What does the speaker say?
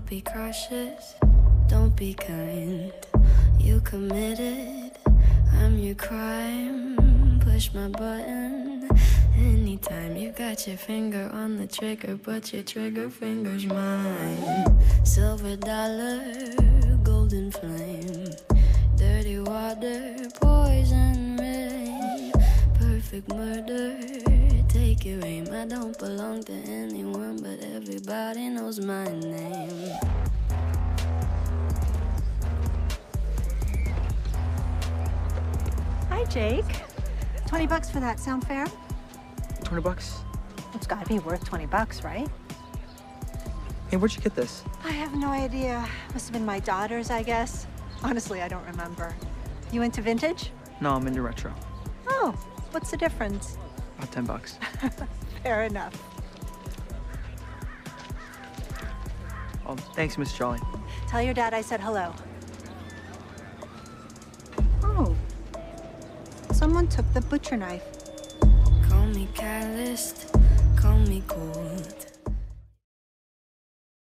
Don't be cautious, don't be kind. You committed, I'm your crime. Push my button anytime. You got your finger on the trigger, but your trigger finger's mine. Silver dollar, golden flame, dirty water, poison rain, perfect murder. Take your aim. I don't belong to anyone, but everybody knows my name. Hi, Jake. $20 for that. Sound fair? 20 bucks? It's gotta be worth 20 bucks, right? Hey, where'd you get this? I have no idea. Must have been my daughter's, I guess. Honestly, I don't remember. You into vintage? No, I'm into retro. Oh, what's the difference? About 10 bucks. Fair enough. Oh, thanks, Miss Jolly. Tell your dad I said hello. Oh. Someone took the butcher knife. Call me calloused, call me cold.